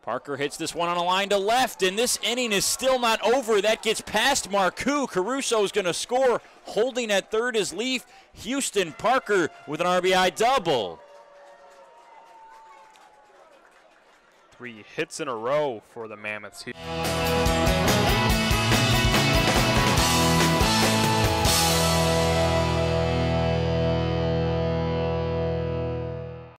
Parker hits this one on a line to left, and this inning is still not over. That gets past Marcoux. Caruso's going to score. Holding at third is Leaf. Houston Parker with an RBI double. 3 hits in a row for the Mammoths here.